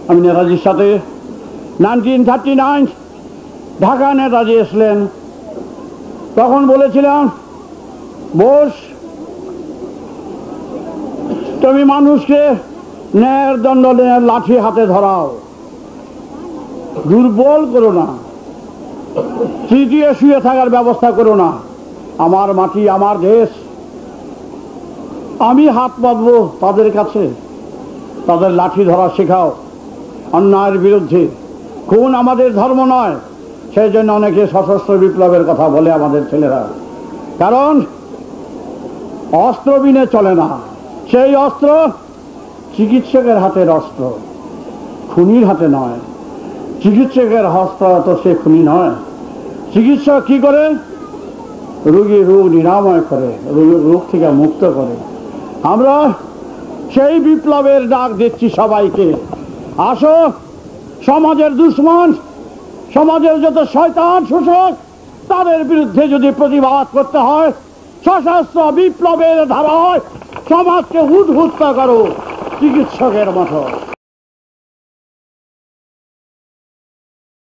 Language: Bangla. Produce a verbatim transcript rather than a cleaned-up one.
আমি নেতাজির সাথে nineteen thirty nine Dhaka Netaji এসলেন, তখন বলেছিলাম বোস তুমি মানুষকে ন্যায়ের দণ্ড ন্যায়ের লাঠি হাতে ধরাও, দুর্বল করো না, তৃতীয় শুয়ে থাকার ব্যবস্থা করো না। আমার মাটি আমার দেশ, আমি হাত পাতবো তাদের কাছে, তাদের লাঠি ধরা শেখাও। অন্যায়ের বিরুদ্ধে খুন আমাদের ধর্ম নয়, সেই জন্য অনেকে সশস্ত্র বিপ্লবের কথা বলে আমাদের ছেলেরা, কারণ অস্ত্র বিনে চলে না। সেই অস্ত্র চিকিৎসকের হাতের অস্ত্র, খুনির হাতে নয়। চিকিৎসকের হস্ত তো সে খুনি নয়। চিকিৎসক কি করে? রোগী রোগ নিরাময় করে, রোগ থেকে মুক্ত করে। আমরা সেই বিপ্লবের ডাক দিচ্ছি সবাইকে, আসো সমাজের দুশ্মন, সমাজের যত শয়তান শোষক, তাদের বিরুদ্ধে যদি প্রতিবাদ করতে হয় সশস্ত্র বিপ্লবের ধারায় সমাজকে উদ্বুদ্ধ করো চিকিৎসকের মতো।